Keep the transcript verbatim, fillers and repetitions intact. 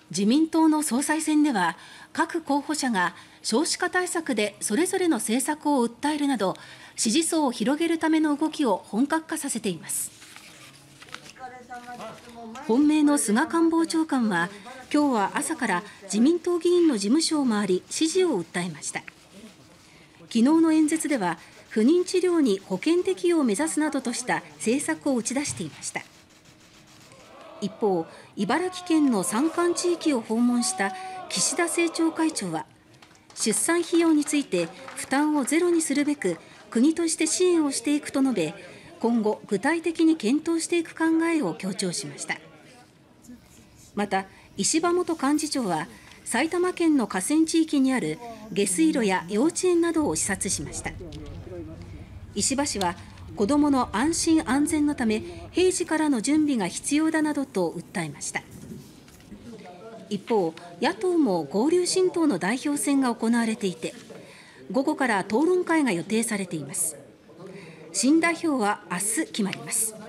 自民党の総裁選では各候補者が少子化対策でそれぞれの政策を訴えるなど支持層を広げるための動きを本格化させています。本命の菅官房長官は今日は朝から自民党議員の事務所を回り支持を訴えました。昨日の演説では不妊治療に保険適用を目指すなどとした政策を打ち出していました。一方、茨城県の山間地域を訪問した岸田政調会長は出産費用について負担をゼロにするべく国として支援をしていくと述べ、今後具体的に検討していく考えを強調しました。また石破元幹事長は埼玉県の河川地域にある下水路や幼稚園などを視察しました。石破氏は子どもの安心安全のため平時からの準備が必要だなどと訴えました。一方、野党も合流新党の代表選が行われていて午後から討論会が予定されています。新代表は明日決まります。